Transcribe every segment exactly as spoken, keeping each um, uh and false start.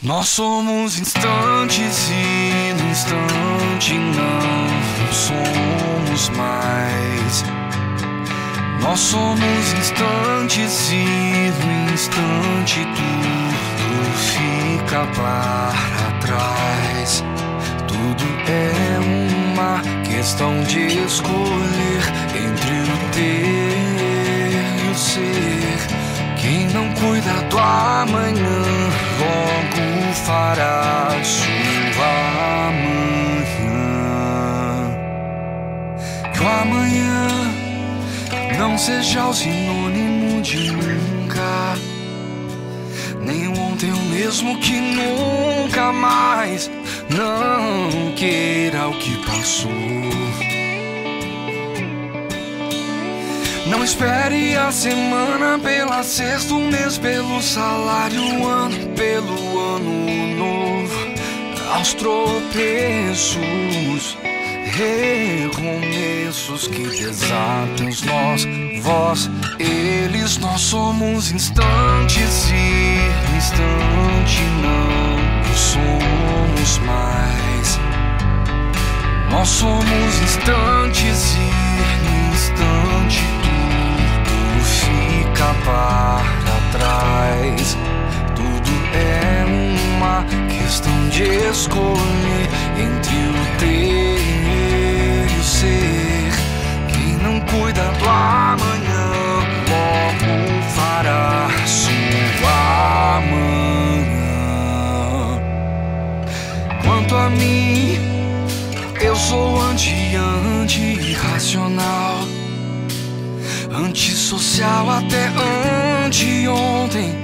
Nós somos instantes e no instante não somos mais. Nós somos instantes e no instante tudo fica para trás. Tudo é uma questão de escolher entre o ter e o ser. Quem não cuida do amanhã logo fará sua amanhã. Que o amanhã não seja o sinônimo de nunca, nem o ontem o mesmo que nunca mais. Não queira o que passou. Não espere a semana pela sexta, o mês pelo salário, o ano pelo ano novo. Aos tropeços, recomeços que desatem os nós, vós, eles. Nós somos instantes e no instante não somos mais. Nós somos instantes e no instante tudo fica para trás. Tudo é uma questão de escolher entre o ter e o ser. Quem não cuida do amanhã logo fará sua amanhã. Quanto a mim, eu sou anti-anti-irracional, antissocial até anteontem.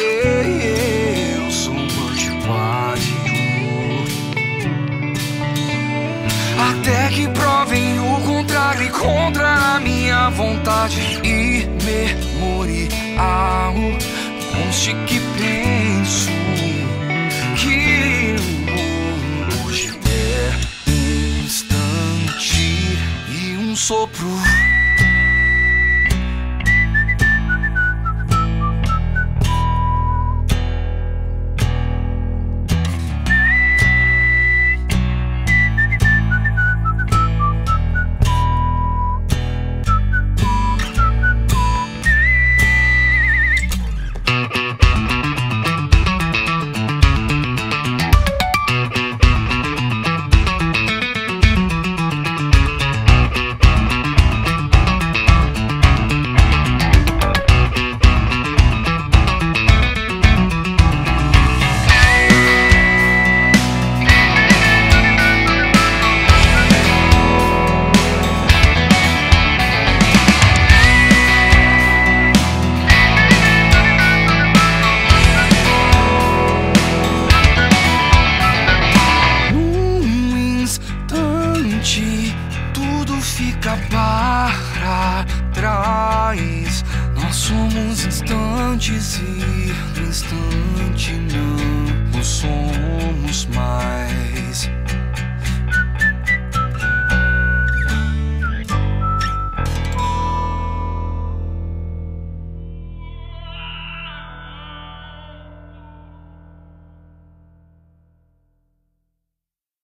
Eu sou um antipático, até que provem o contrário e contra a minha vontade. E memorial, conste que penso que hoje é um instante e um sopro. Tudo fica para trás. Nós somos instantes e no instante não somos.